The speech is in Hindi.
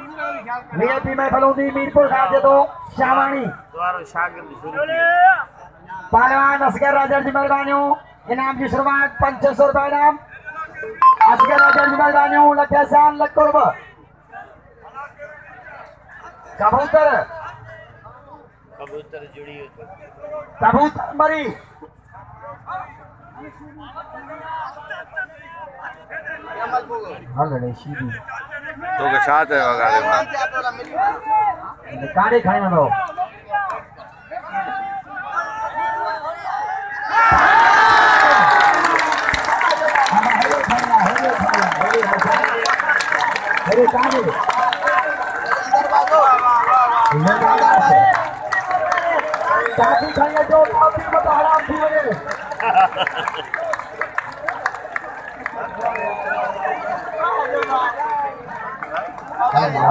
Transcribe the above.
वीआईपी महफिल होंदी मीरपुर खाते तो शावाणी पहलवान असगर राजर जी मेहरबानियों इनाम की शुरुआत 500 रुपए इनाम असगर राजर जी मेहरबानियों लखे सान लख रुपए कबूतर जुड़ी कबूतर मरी हलड़े सीधी तो के साथ है वगाड़े काड़े खाने में दो अरे काड़े काफी खाने जो काफी बता हराम थी मुझे